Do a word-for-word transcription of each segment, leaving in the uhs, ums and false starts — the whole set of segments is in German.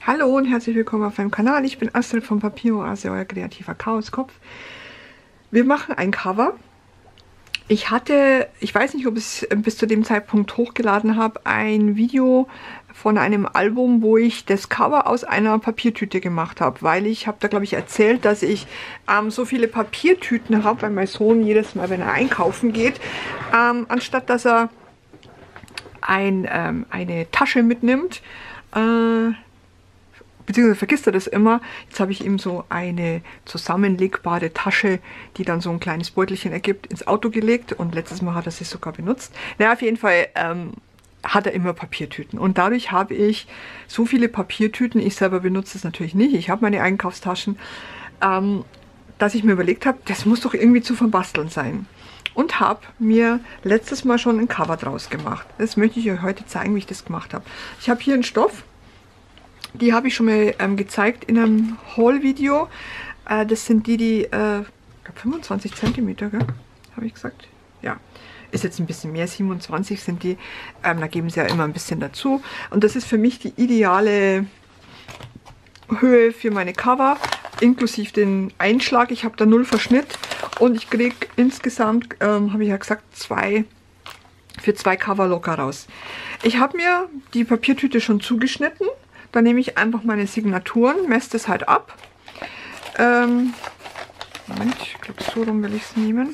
Hallo und herzlich willkommen auf meinem Kanal. Ich bin Astrid von Papieroase, euer kreativer Chaoskopf. Wir machen ein Cover. Ich hatte, ich weiß nicht, ob ich es bis zu dem Zeitpunkt hochgeladen habe, ein Video von einem Album, wo ich das Cover aus einer Papiertüte gemacht habe, weil ich habe da, glaube ich, erzählt, dass ich ähm, so viele Papiertüten habe, weil mein Sohn jedes Mal, wenn er einkaufen geht, ähm, anstatt dass er ein, ähm, eine Tasche mitnimmt, äh, beziehungsweise vergisst er das immer. Jetzt habe ich ihm so eine zusammenlegbare Tasche, die dann so ein kleines Beutelchen ergibt, ins Auto gelegt und letztes Mal hat er sie sogar benutzt. Naja, auf jeden Fall ähm, hat er immer Papiertüten und dadurch habe ich so viele Papiertüten, ich selber benutze es natürlich nicht, ich habe meine Einkaufstaschen, ähm, dass ich mir überlegt habe, das muss doch irgendwie zu verbasteln sein. Und habe mir letztes Mal schon ein Cover draus gemacht. Das möchte ich euch heute zeigen, wie ich das gemacht habe. Ich habe hier einen Stoff. Die habe ich schon mal ähm, gezeigt in einem Haul-Video. Äh, das sind die, die äh, ich glaube fünfundzwanzig Zentimeter, gell? Habe ich gesagt? Ja. Ist jetzt ein bisschen mehr, siebenundzwanzig sind die. Ähm, da geben sie ja immer ein bisschen dazu. Und das ist für mich die ideale Höhe für meine Cover, inklusive den Einschlag. Ich habe da null Verschnitt und ich kriege insgesamt, ähm, habe ich ja gesagt, zwei für zwei Cover locker raus. Ich habe mir die Papiertüte schon zugeschnitten. Dann nehme ich einfach meine Signaturen, messe das halt ab. Ähm, Moment, ich glaube, so rum will ich es nehmen.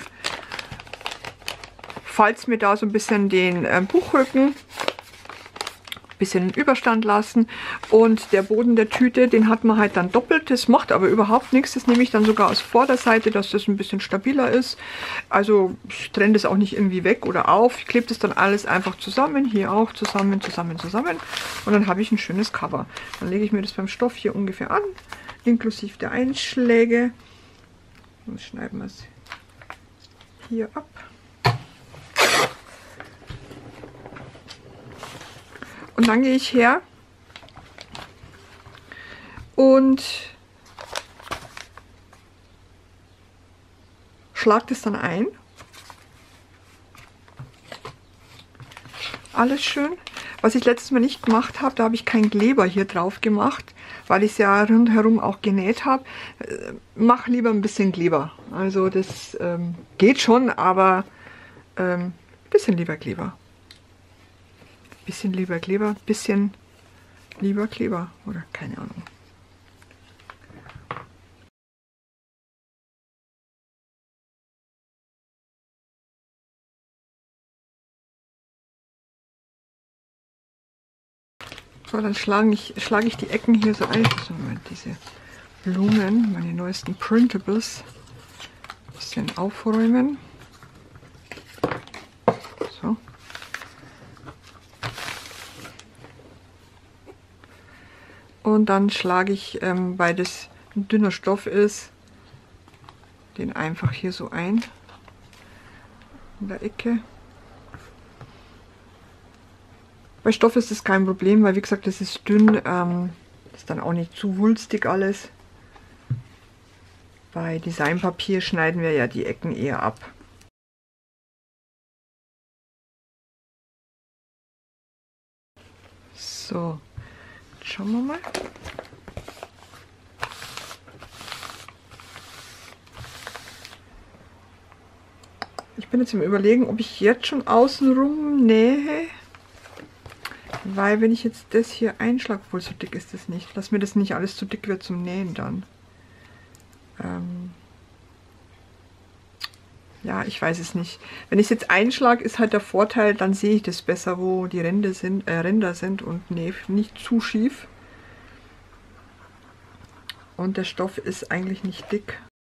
Falls mir da so ein bisschen den äh, Buchrücken, ein bisschen Überstand lassen. Und der Boden der Tüte, den hat man halt dann doppelt. Das macht aber überhaupt nichts. Das nehme ich dann sogar aus Vorderseite, dass das ein bisschen stabiler ist. Also ich trenne das auch nicht irgendwie weg oder auf. Ich klebe das dann alles einfach zusammen. Hier auch zusammen, zusammen, zusammen. Und dann habe ich ein schönes Cover. Dann lege ich mir das beim Stoff hier ungefähr an, inklusive der Einschläge. Dann schneiden wir es hier ab. Und dann gehe ich her und schlage das dann ein. Alles schön. Was ich letztes Mal nicht gemacht habe, da habe ich keinen Kleber hier drauf gemacht, weil ich es ja rundherum auch genäht habe. Mach lieber ein bisschen Kleber. Also das ähm, geht schon, aber ein ähm, bisschen lieber Kleber. Bisschen lieber Kleber, bisschen lieber Kleber oder keine Ahnung. So, dann schlage ich, schlage ich die Ecken hier so ein. So, Moment, diese Blumen, meine neuesten Printables, ein bisschen aufräumen. So. Und dann schlage ich, ähm, weil das ein dünner Stoff ist, den einfach hier so ein. In der Ecke. Bei Stoff ist das kein Problem, weil wie gesagt, das ist dünn. Ähm, ist dann auch nicht zu wulstig alles. Bei Designpapier schneiden wir ja die Ecken eher ab. So. Schauen wir mal. Ich bin jetzt im Überlegen, ob ich jetzt schon außenrum nähe. Weil wenn ich jetzt das hier einschlage, obwohl so dick ist das nicht. Lass mir das nicht alles zu dick wird zum Nähen dann. Ähm ja, ich weiß es nicht. Wenn ich es jetzt einschlage, ist halt der Vorteil, dann sehe ich das besser, wo die Ränder sind, äh, Ränder sind und nee, nicht zu schief. Und der Stoff ist eigentlich nicht dick.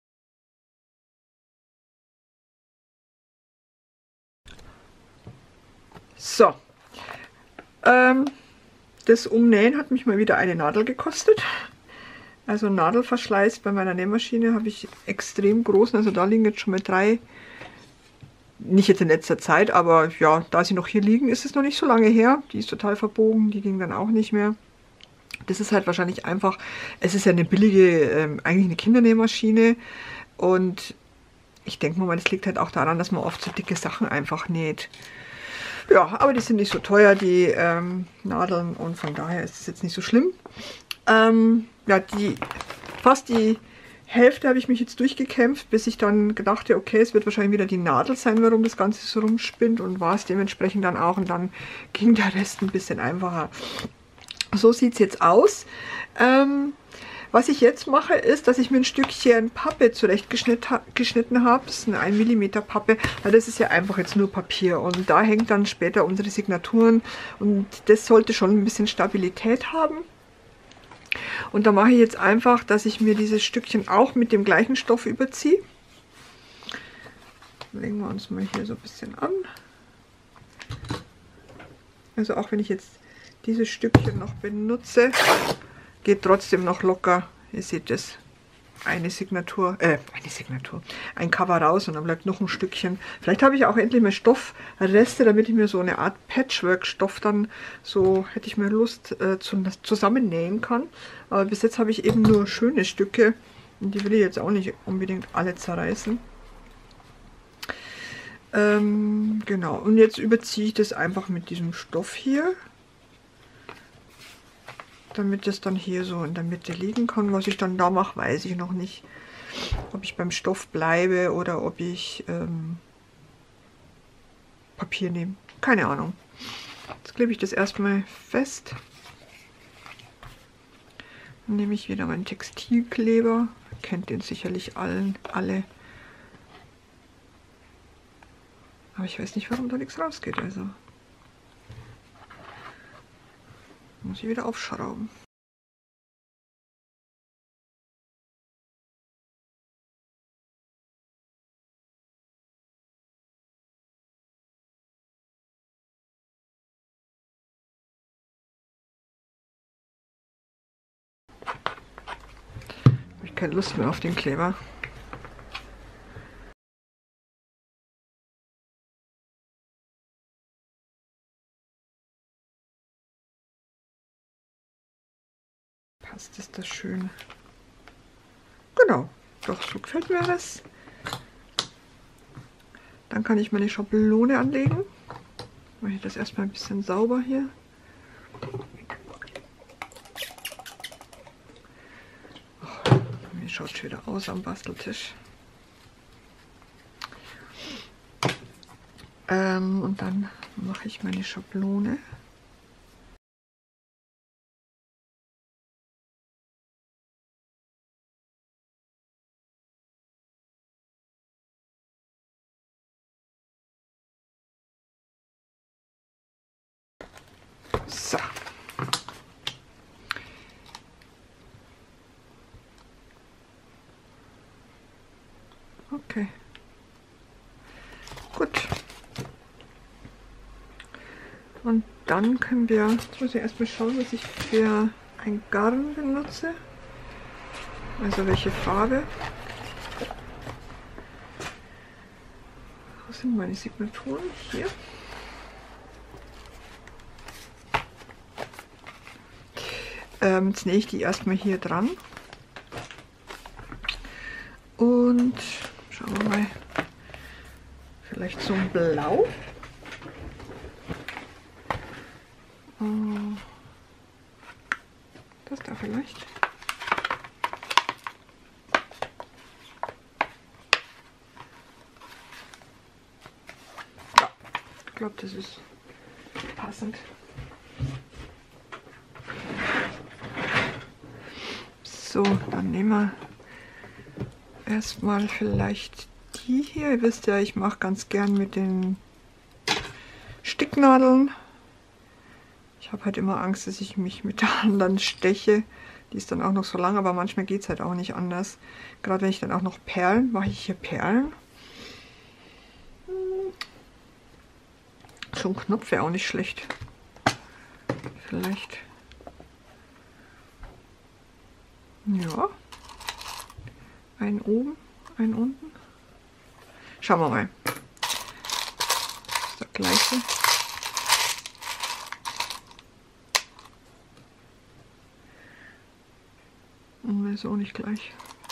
So. Ähm, das Umnähen hat mich mal wieder eine Nadel gekostet. Also Nadelverschleiß bei meiner Nähmaschine habe ich extrem großen. Also da liegen jetzt schon mal drei. Nicht jetzt in letzter Zeit, aber ja, da sie noch hier liegen, ist es noch nicht so lange her. Die ist total verbogen, die ging dann auch nicht mehr. Das ist halt wahrscheinlich einfach, es ist ja eine billige, ähm, eigentlich eine Kindernähmaschine. Und ich denke mal, das liegt halt auch daran, dass man oft so dicke Sachen einfach näht. Ja, aber die sind nicht so teuer, die ähm, Nadeln. Und von daher ist es jetzt nicht so schlimm. Ähm, ja, die fast die Hälfte habe ich mich jetzt durchgekämpft, bis ich dann gedachte, okay, es wird wahrscheinlich wieder die Nadel sein, warum das Ganze so rumspinnt, und war es dementsprechend dann auch, und dann ging der Rest ein bisschen einfacher. So sieht es jetzt aus. Ähm, was ich jetzt mache, ist, dass ich mir ein Stückchen Pappe zurechtgeschnitten habe. Das ist eine ein Millimeter Pappe, weil das ist ja einfach jetzt nur Papier, und da hängt dann später unsere Signaturen, und das sollte schon ein bisschen Stabilität haben. Und da mache ich jetzt einfach, dass ich mir dieses Stückchen auch mit dem gleichen Stoff überziehe. Legen wir uns mal hier so ein bisschen an. Also auch wenn ich jetzt dieses Stückchen noch benutze, geht trotzdem noch locker. Ihr seht es. Eine Signatur, äh, eine Signatur, ein Cover raus, und dann bleibt noch ein Stückchen. Vielleicht habe ich auch endlich mal Stoffreste, damit ich mir so eine Art Patchwork-Stoff dann, so hätte ich mir Lust, äh, zu, zusammennähen kann. Aber bis jetzt habe ich eben nur schöne Stücke, und die will ich jetzt auch nicht unbedingt alle zerreißen. Ähm, genau, und jetzt überziehe ich das einfach mit diesem Stoff hier, damit es dann hier so in der Mitte liegen kann. Was ich dann da mache, weiß ich noch nicht. Ob ich beim Stoff bleibe oder ob ich ähm, Papier nehme. Keine Ahnung. Jetzt klebe ich das erstmal fest. Dann nehme ich wieder meinen Textilkleber. Ihr kennt den sicherlich allen, alle. Aber ich weiß nicht, warum da nichts rausgeht. Also muss ich wieder aufschrauben. Habe ich keine Lust mehr auf den Kleber. Passt, ist das schön. Genau, doch, so gefällt mir das. Dann kann ich meine Schablone anlegen. Mache ich das erstmal ein bisschen sauber hier. Oh, wie schaut es wieder aus am Basteltisch. Ähm, und dann mache ich meine Schablone. So. Okay. Gut. Und dann können wir, jetzt muss ich erstmal schauen, was ich für ein Garn benutze. Also welche Farbe. Wo sind meine Signaturen? Hier. Ähm, jetzt nähe ich die erstmal hier dran. Und schauen wir mal, vielleicht so ein Blau. Das da vielleicht. Ja, ich glaube, das ist passend. So, dann nehmen wir erstmal vielleicht die hier. Ihr wisst ja, ich mache ganz gern mit den Sticknadeln. Ich habe halt immer Angst, dass ich mich mit der anderen steche. Die ist dann auch noch so lang, aber manchmal geht es halt auch nicht anders. Gerade wenn ich dann auch noch Perlen, mache ich hier Perlen. So ein Knopf wäre auch nicht schlecht. Vielleicht. Ja. Einen oben, einen unten. Schauen wir mal. Das ist das gleiche. Und ist auch nicht gleich.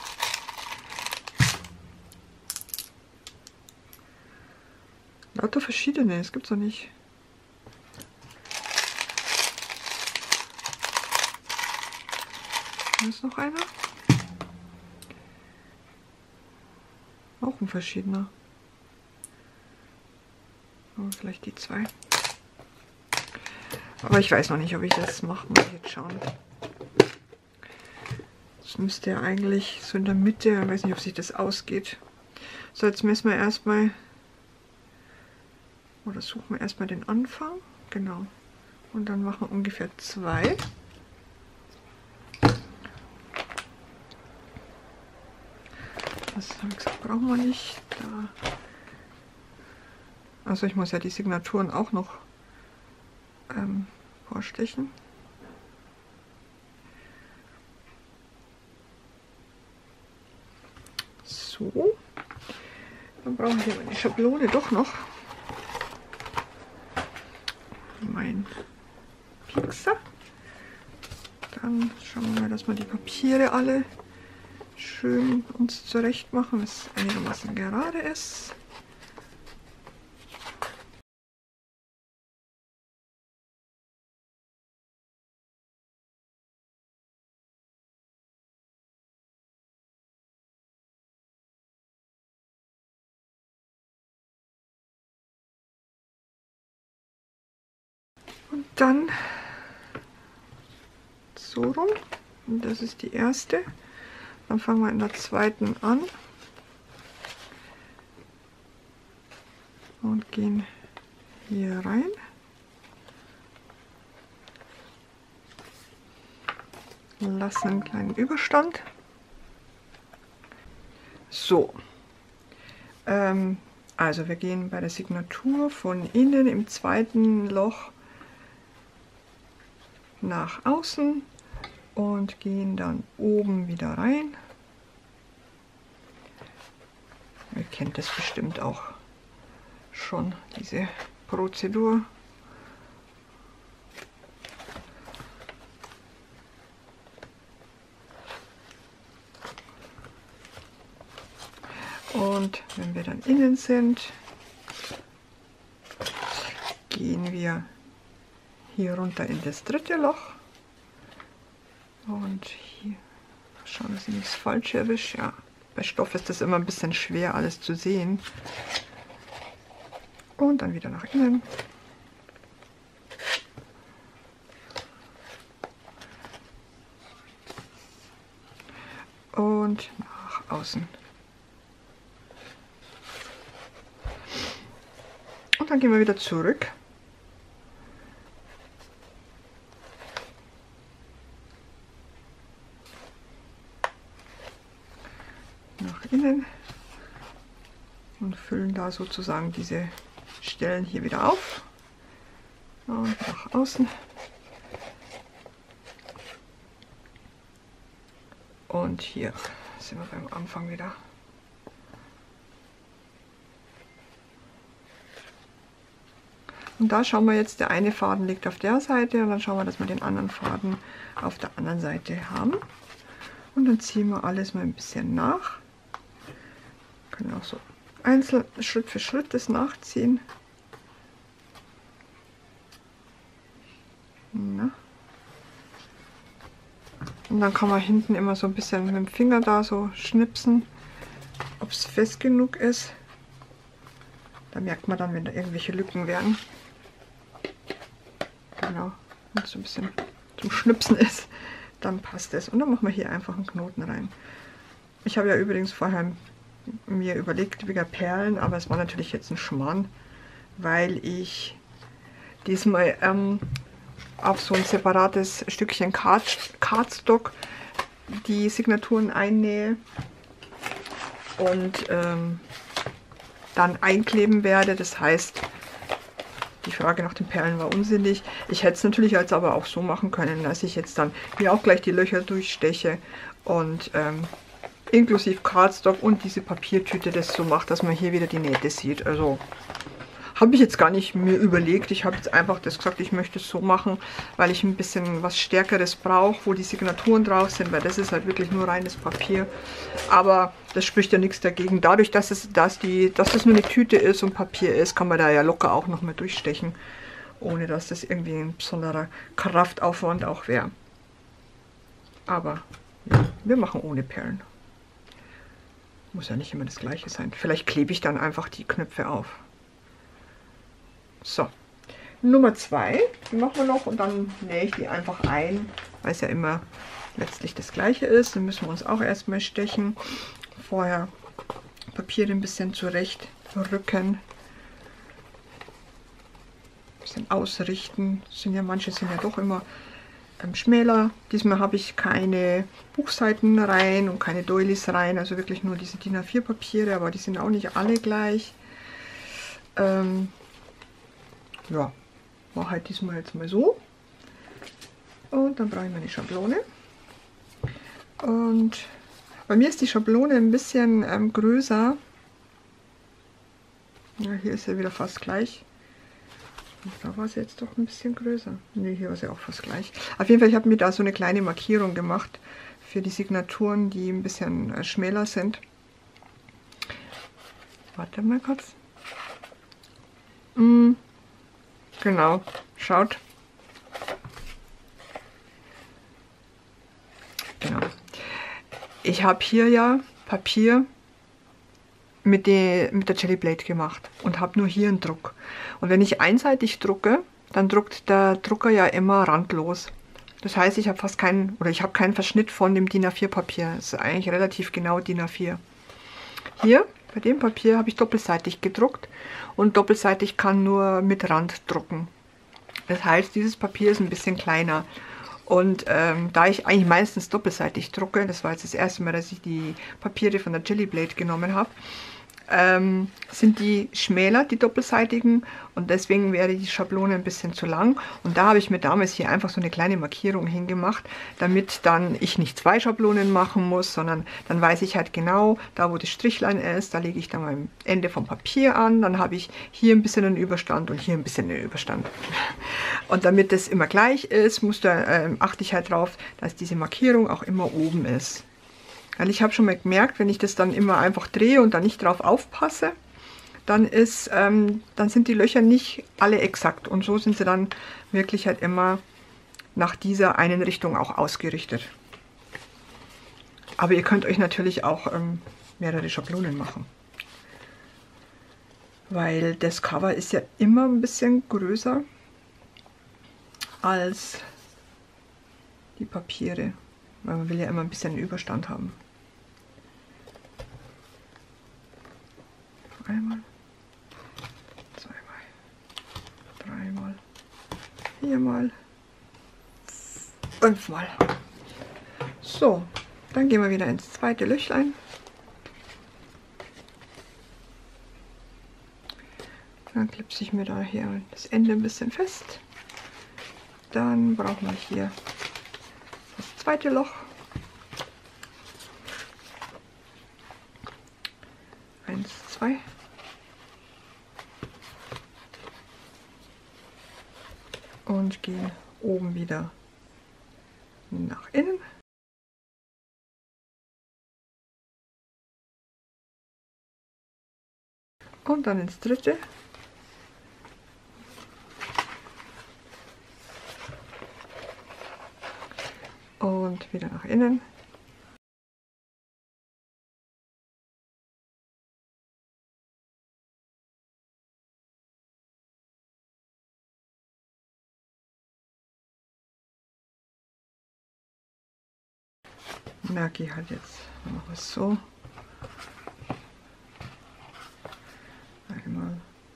Lauter verschiedene, es gibt's doch nicht. Hier ist noch einer. Auch ein verschiedener. Aber vielleicht die zwei. Aber ich weiß noch nicht, ob ich das mache. Muss ich jetzt schauen. Das müsste ja eigentlich so in der Mitte. Ich weiß nicht, ob sich das ausgeht. So, jetzt messen wir erstmal. Oder suchen wir erstmal den Anfang. Genau. Und dann machen wir ungefähr zwei. Das habe ich gesagt, brauchen wir nicht. Da. Also ich muss ja die Signaturen auch noch ähm, vorstechen. So. Dann brauche ich aber die Schablone doch noch. Mein Piekser. Dann schauen wir mal, dass wir die Papiere alle schön uns zurecht machen, dass es einigermaßen gerade ist. Und dann so rum. Und das ist die erste. Dann fangen wir in der zweiten an. Und gehen hier rein. Lassen einen kleinen Überstand. So. Ähm, also wir gehen bei der Signatur von innen im zweiten Loch nach außen und gehen dann oben wieder rein. Ihr kennt das bestimmt auch schon, diese Prozedur. Und wenn wir dann innen sind, gehen wir hier runter in das dritte Loch. Und hier schauen, dass ich nichts falsch erwische. Ja, bei Stoff ist das immer ein bisschen schwer, alles zu sehen. Und dann wieder nach innen. Und nach außen. Und dann gehen wir wieder zurück. Nach innen. Und füllen da sozusagen diese Stellen hier wieder auf. Und nach außen. Und hier sind wir beim Anfang wieder. Und da schauen wir jetzt, der eine Faden liegt auf der Seite und dann schauen wir, dass wir den anderen Faden auf der anderen Seite haben. Und dann ziehen wir alles mal ein bisschen nach. Wir können auch so einzeln Schritt für Schritt das nachziehen. Na. Und dann kann man hinten immer so ein bisschen mit dem Finger da so schnipsen, ob es fest genug ist. Da merkt man dann, wenn da irgendwelche Lücken wären. Genau, wenn es so ein bisschen zum Schnipsen ist, dann passt es. Und dann machen wir hier einfach einen Knoten rein. Ich habe ja übrigens vorher mir überlegt, wegen Perlen, aber es war natürlich jetzt ein Schmarrn, weil ich diesmal ähm, auf so ein separates Stückchen Card Cardstock die Signaturen einnähe und ähm, dann einkleben werde. Das heißt, die Frage nach den Perlen war unsinnig. Ich hätte es natürlich jetzt aber auch so machen können, dass ich jetzt dann hier auch gleich die Löcher durchsteche und ähm, inklusive Cardstock und diese Papiertüte das so macht, dass man hier wieder die Nähte sieht. Also habe ich jetzt gar nicht mir überlegt. Ich habe jetzt einfach das gesagt, ich möchte es so machen, weil ich ein bisschen was Stärkeres brauche, wo die Signaturen drauf sind, weil das ist halt wirklich nur reines Papier. Aber das spricht ja nichts dagegen. Dadurch, dass es dass die, dass das nur eine Tüte ist und Papier ist, kann man da ja locker auch noch mal durchstechen, ohne dass das irgendwie ein besonderer Kraftaufwand auch wäre. Aber Ja, wir machen ohne Perlen. Muss ja nicht immer das gleiche sein. Vielleicht klebe ich dann einfach die Knöpfe auf. So, Nummer zwei, die machen wir noch und dann nähe ich die einfach ein, weil es ja immer letztlich das gleiche ist. Dann müssen wir uns auch erstmal stechen. Vorher Papier ein bisschen zurecht rücken. Ein bisschen ausrichten. Sind ja, manche sind ja doch immer ähm, schmäler. Diesmal habe ich keine Buchseiten rein und keine Doilies rein. Also wirklich nur diese DIN A vier Papiere, aber die sind auch nicht alle gleich. Ähm, ja, mache halt diesmal jetzt mal so. Und dann brauche ich meine Schablone. Und bei mir ist die Schablone ein bisschen ähm, größer. Ja, hier ist sie wieder fast gleich. Da war sie jetzt doch ein bisschen größer. Ne, hier war sie auch fast gleich. Auf jeden Fall, ich habe mir da so eine kleine Markierung gemacht für die Signaturen, die ein bisschen äh, schmäler sind. Warte mal kurz. Mm, genau, schaut. Genau. Ich habe hier ja Papier mit, die, mit der Jelly Blade gemacht und habe nur hier einen Druck. Und wenn ich einseitig drucke, dann druckt der Drucker ja immer randlos. Das heißt, ich habe fast keinen, oder ich habe keinen Verschnitt von dem DIN A vier Papier. Das ist eigentlich relativ genau DIN A vier. Hier, bei dem Papier, habe ich doppelseitig gedruckt und doppelseitig kann nur mit Rand drucken. Das heißt, dieses Papier ist ein bisschen kleiner. Und ähm, da ich eigentlich meistens doppelseitig drucke, das war jetzt das erste Mal, dass ich die Papiere von der Jelly Blade genommen habe, ähm, sind die schmäler, die doppelseitigen, und deswegen wäre die Schablone ein bisschen zu lang. Und da habe ich mir damals hier einfach so eine kleine Markierung hingemacht, damit dann ich nicht zwei Schablonen machen muss, sondern dann weiß ich halt genau, da wo das Strichlein ist, da lege ich dann mein Ende vom Papier an, dann habe ich hier ein bisschen einen Überstand und hier ein bisschen einen Überstand. Und damit das immer gleich ist, muss da, äh, achte ich halt drauf, dass diese Markierung auch immer oben ist. Weil ich habe schon mal gemerkt, wenn ich das dann immer einfach drehe und dann nicht drauf aufpasse, dann, ist, ähm, dann sind die Löcher nicht alle exakt. Und so sind sie dann wirklich halt immer nach dieser einen Richtung auch ausgerichtet. Aber ihr könnt euch natürlich auch ähm, mehrere Schablonen machen. Weil das Cover ist ja immer ein bisschen größer als die Papiere. Weil man will ja immer ein bisschen Überstand haben. Einmal, zweimal, dreimal, viermal, fünfmal. So, dann gehen wir wieder ins zweite Löchlein. Dann klipse ich mir da hier das Ende ein bisschen fest. Dann brauchen wir hier das zweite Loch. Eins, zwei. Und gehen oben wieder nach innen. Und dann ins dritte. Und wieder nach innen. Merke ich halt jetzt, dann machen wir es so. Einmal.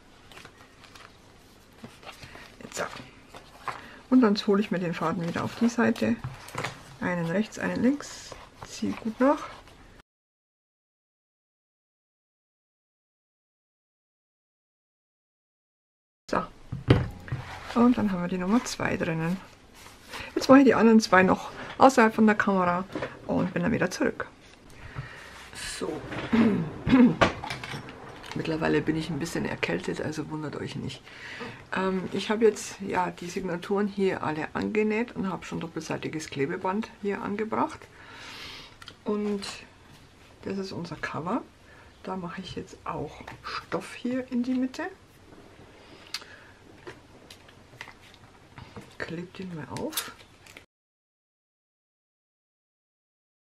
Jetzt so. Und dann hole ich mir den Faden wieder auf die Seite. Einen rechts, einen links. Ziehe gut nach. So. Und dann haben wir die Nummer zwei drinnen. Jetzt mache ich die anderen zwei noch außerhalb von der Kamera und bin dann wieder zurück. So. Mittlerweile bin ich ein bisschen erkältet, also wundert euch nicht. Ähm, ich habe jetzt ja die Signaturen hier alle angenäht und habe schon doppelseitiges Klebeband hier angebracht. Und das ist unser Cover. Da mache ich jetzt auch Stoff hier in die Mitte. Klebt ihn mal auf.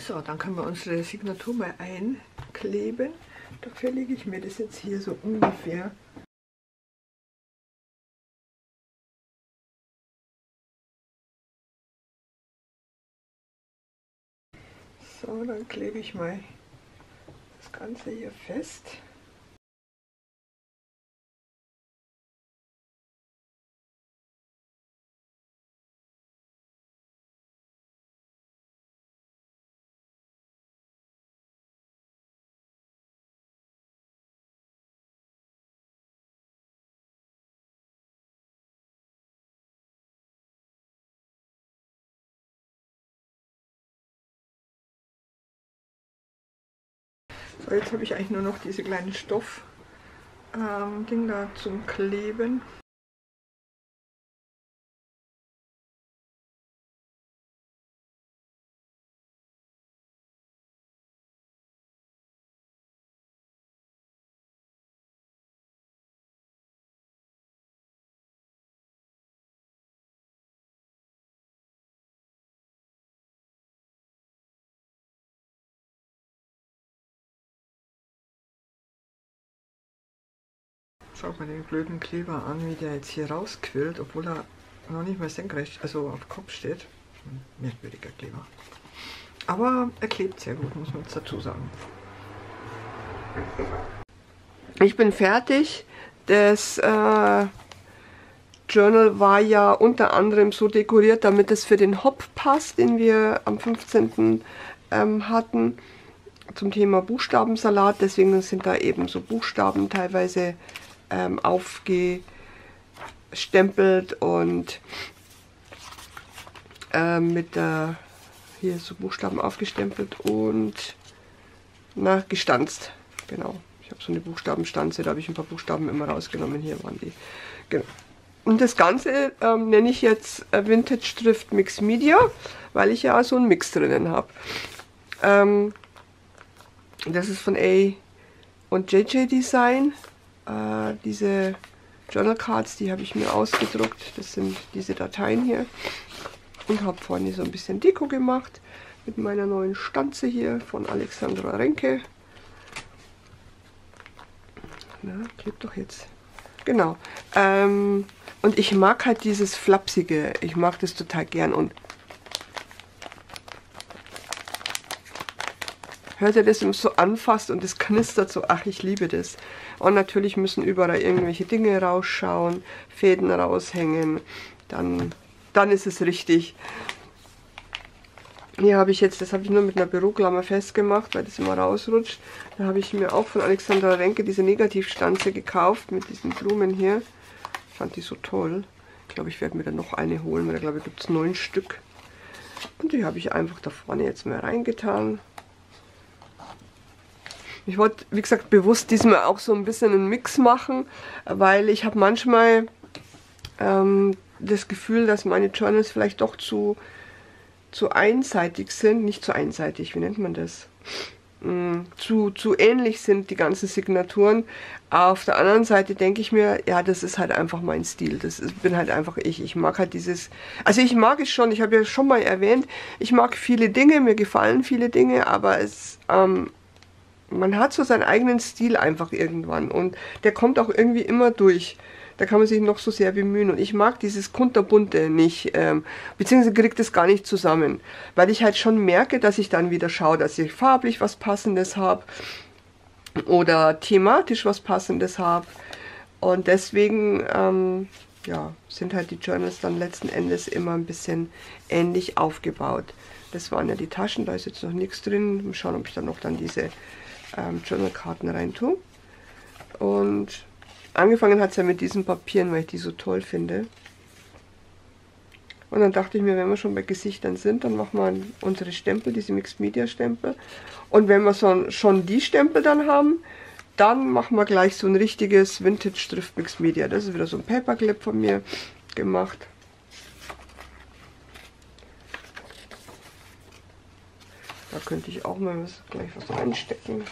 So, dann können wir unsere Signatur mal einkleben. Dafür lege ich mir das jetzt hier so ungefähr. So, dann klebe ich mal das Ganze hier fest. So, jetzt habe ich eigentlich nur noch diese kleinen Stoff ähm, Ding da zum Kleben. Schaut mal den blöden Kleber an, wie der jetzt hier rausquillt, obwohl er noch nicht mal senkrecht, also auf Kopf steht. Ein merkwürdiger Kleber. Aber er klebt sehr gut, muss man jetzt dazu sagen. Ich bin fertig. Das äh, Journal war ja unter anderem so dekoriert, damit es für den Hop passt, den wir am fünfzehnten Ähm, hatten, zum Thema Buchstabensalat. Deswegen sind da eben so Buchstaben teilweise ähm, aufgestempelt und ähm, mit der hier so Buchstaben aufgestempelt und na, gestanzt. Genau. Ich habe so eine Buchstabenstanze, da habe ich ein paar Buchstaben immer rausgenommen. Hier waren die. Genau. Und das Ganze ähm, nenne ich jetzt Vintage Schrift Mix Media, weil ich ja so einen Mix drinnen habe. Ähm, das ist von A und J J Design. Äh, diese Journal Cards, die habe ich mir ausgedruckt. Das sind diese Dateien hier. Und habe vorne so ein bisschen Deko gemacht mit meiner neuen Stanze hier von Alexandra Renke. Na, klebt doch jetzt. Genau. Ähm, und ich mag halt dieses Flapsige. Ich mag das total gern. Und hört ihr das, so anfasst und es knistert so. Ach, ich liebe das. Und natürlich müssen überall irgendwelche Dinge rausschauen, Fäden raushängen. Dann, dann ist es richtig. Hier habe ich jetzt, das habe ich nur mit einer Büroklammer festgemacht, weil das immer rausrutscht. Da habe ich mir auch von Alexandra Renke diese Negativstanze gekauft mit diesen Blumen hier. Ich fand die so toll. Ich glaube, ich werde mir dann noch eine holen, weil da glaube ich gibt es neun Stück. Und die habe ich einfach da vorne jetzt mal reingetan. Ich wollte, wie gesagt, bewusst diesmal auch so ein bisschen einen Mix machen, weil ich habe manchmal ähm, das Gefühl, dass meine Journals vielleicht doch zu... zu einseitig sind, nicht zu einseitig, wie nennt man das? Mm, zu, zu ähnlich sind die ganzen Signaturen. Auf der anderen Seite denke ich mir, ja, das ist halt einfach mein Stil. Das ist, bin halt einfach ich. Ich mag halt dieses, also ich mag es schon, ich habe ja schon mal erwähnt, ich mag viele Dinge, mir gefallen viele Dinge, aber es, ähm, man hat so seinen eigenen Stil einfach irgendwann und der kommt auch irgendwie immer durch. Da kann man sich noch so sehr bemühen. Und ich mag dieses Kunterbunte nicht, ähm, beziehungsweise kriege das gar nicht zusammen. Weil ich halt schon merke, dass ich dann wieder schaue, dass ich farblich was Passendes habe oder thematisch was Passendes habe. Und deswegen ähm, ja, sind halt die Journals dann letzten Endes immer ein bisschen ähnlich aufgebaut. Das waren ja die Taschen, da ist jetzt noch nichts drin. Mal schauen, ob ich dann noch dann diese ähm, Journalkarten rein tue. Und angefangen hat es ja mit diesen Papieren, weil ich die so toll finde. Und dann dachte ich mir, wenn wir schon bei Gesichtern sind, dann machen wir unsere Stempel, diese Mixed Media Stempel. Und wenn wir so, schon die Stempel dann haben, dann machen wir gleich so ein richtiges Vintage Schrift Mixed Media. Das ist wieder so ein Paperclip von mir gemacht. Da könnte ich auch mal was, gleich was reinstecken.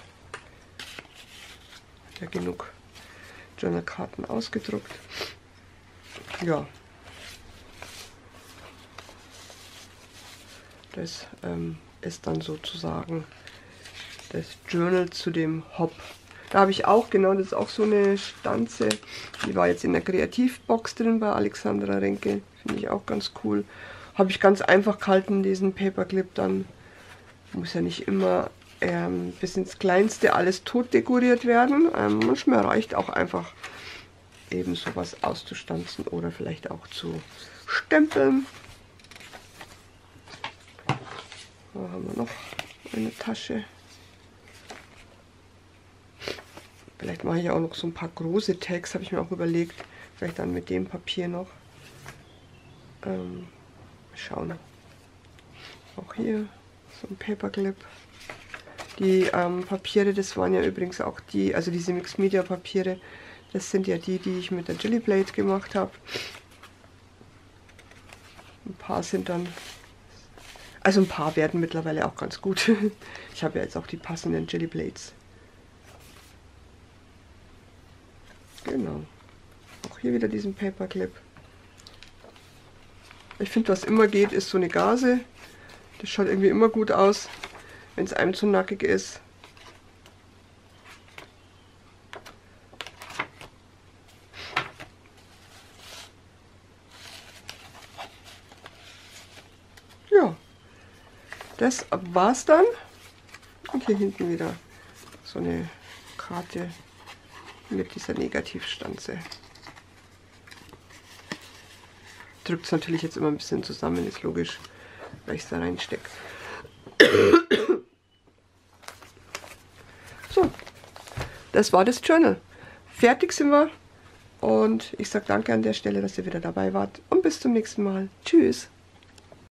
Ja, genug Journalkarten ausgedruckt. Ja. Das ähm, ist dann sozusagen das Journal zu dem Hop. Da habe ich auch, genau, das ist auch so eine Stanze, die war jetzt in der Kreativbox drin bei Alexandra Renke, finde ich auch ganz cool. Habe ich ganz einfach gehalten, diesen Paperclip dann. Muss ja nicht immer ähm, bis ins Kleinste alles tot dekoriert werden. Ähm, manchmal reicht auch einfach eben sowas auszustanzen oder vielleicht auch zu stempeln. Da haben wir noch eine Tasche. Vielleicht mache ich auch noch so ein paar große Tags, habe ich mir auch überlegt. Vielleicht dann mit dem Papier noch. Ähm, schauen. Auch hier so ein Paperclip. Die ähm, Papiere, das waren ja übrigens auch die, also diese Mixed Media Papiere, das sind ja die, die ich mit der Jelly Blade gemacht habe. Ein paar sind dann, also ein paar werden mittlerweile auch ganz gut. Ich habe ja jetzt auch die passenden Jelly Blades. Genau. Auch hier wieder diesen Paperclip. Ich finde, was immer geht, ist so eine Gase. Das schaut irgendwie immer gut aus, wenn es einem zu nackig ist. Ja, das war's dann. Und hier hinten wieder so eine Karte mit dieser Negativstanze. Drückt es natürlich jetzt immer ein bisschen zusammen, ist logisch, weil ich es da reinstecke. So, das war das Journal. Fertig sind wir und ich sage danke an der Stelle, dass ihr wieder dabei wart und bis zum nächsten Mal. Tschüss!